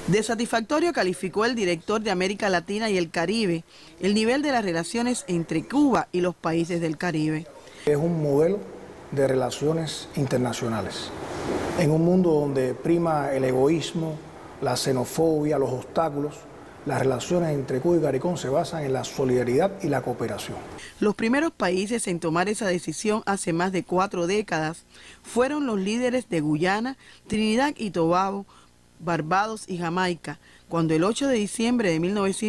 De satisfactorio calificó el director de América Latina y el Caribe el nivel de las relaciones entre Cuba y los países del Caribe. Es un modelo de relaciones internacionales. En un mundo donde prima el egoísmo, la xenofobia, los obstáculos, las relaciones entre Cuba y CARICOM se basan en la solidaridad y la cooperación. Los primeros países en tomar esa decisión hace más de 4 décadas fueron los líderes de Guyana, Trinidad y Tobago, Barbados y Jamaica, cuando el 8 de diciembre de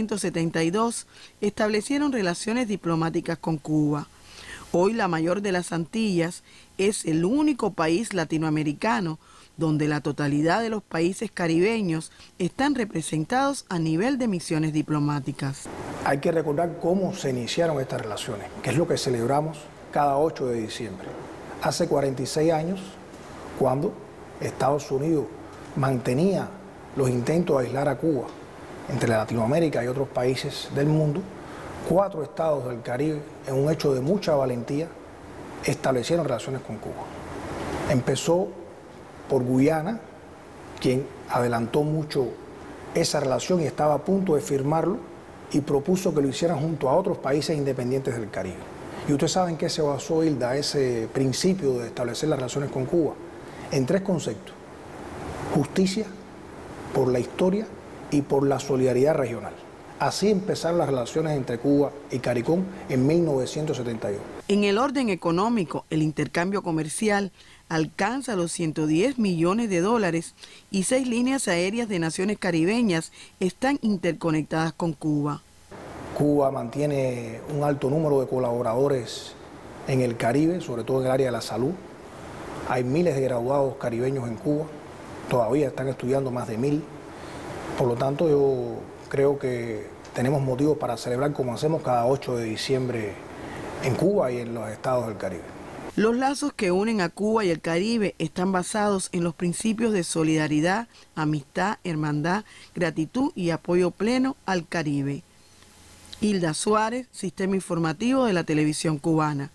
1972 establecieron relaciones diplomáticas con Cuba. Hoy la mayor de las Antillas es el único país latinoamericano donde la totalidad de los países caribeños están representados a nivel de misiones diplomáticas. Hay que recordar cómo se iniciaron estas relaciones, que es lo que celebramos cada 8 de diciembre. Hace 46 años, cuando Estados Unidos mantenía los intentos de aislar a Cuba entre Latinoamérica y otros países del mundo, 4 estados del Caribe, en un hecho de mucha valentía, establecieron relaciones con Cuba. Empezó por Guyana, quien adelantó mucho esa relación y estaba a punto de firmarlo y propuso que lo hicieran junto a otros países independientes del Caribe. Y ustedes saben que se basó, Hilda, ese principio de establecer las relaciones con Cuba en 3 conceptos: justicia, por la historia y por la solidaridad regional. Así empezaron las relaciones entre Cuba y CARICOM en 1972. En el orden económico, el intercambio comercial alcanza los 110 millones de dólares y 6 líneas aéreas de naciones caribeñas están interconectadas con Cuba. Cuba mantiene un alto número de colaboradores en el Caribe, sobre todo en el área de la salud. Hay miles de graduados caribeños en Cuba, todavía están estudiando más de 1000. Por lo tanto, yo creo que tenemos motivos para celebrar como hacemos cada 8 de diciembre en Cuba y en los estados del Caribe. Los lazos que unen a Cuba y el Caribe están basados en los principios de solidaridad, amistad, hermandad, gratitud y apoyo pleno al Caribe. Hilda Suárez, Sistema Informativo de la Televisión Cubana.